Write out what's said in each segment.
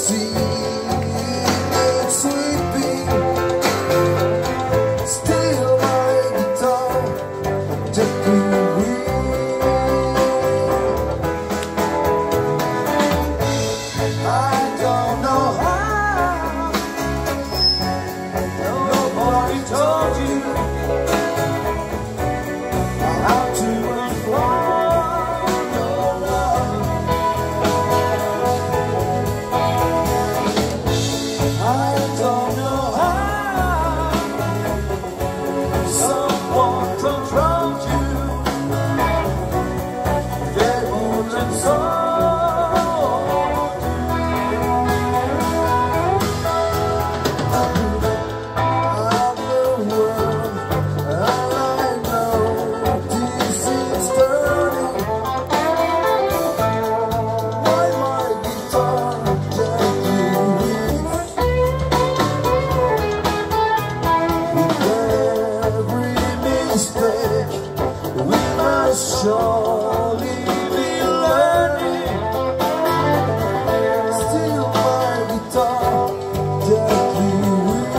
see it sleeping. Still my guitar taking weak. I don't know how. Nobody told you how to unfold your love. I don't know how someone controls you. They wouldn't solve you. I'm the world, and I know this is turning. Why my guitar gently weeps with every mistake. We must surely be learning. Still my guitar gently weeps.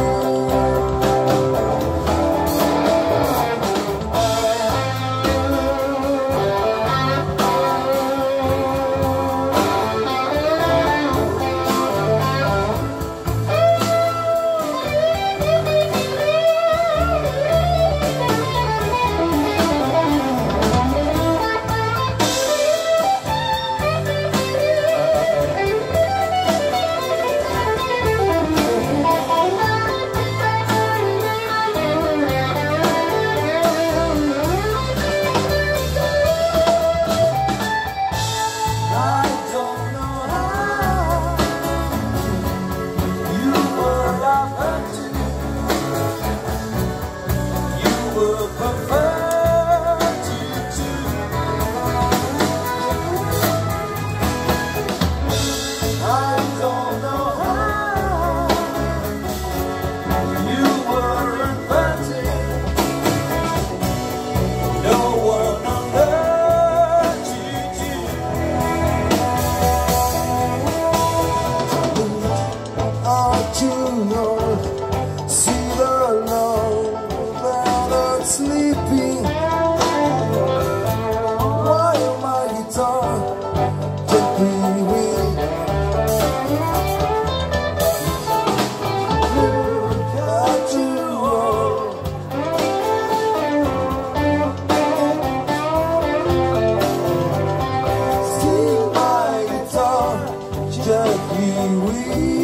I don't know how you were laughing too. You were perfected too. I don't know how you were invented. No one on earth you do. Out you know, see the love that I'm sleeping. While my guitar gently weeps. Look at you all. See my guitar gently weeps.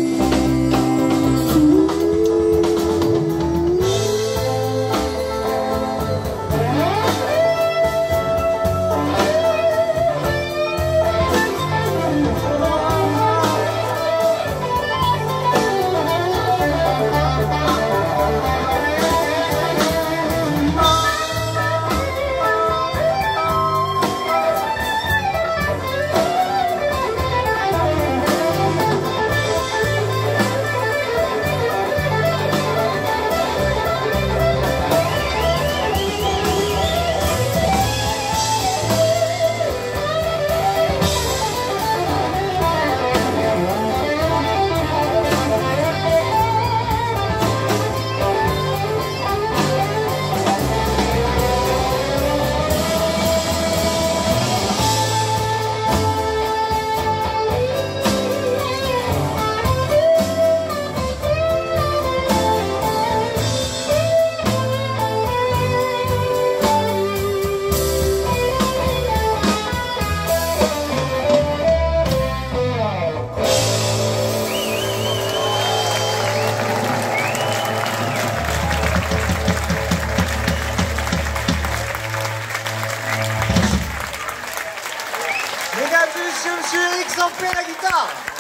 Mesdames et messieurs, X en fait la guitare.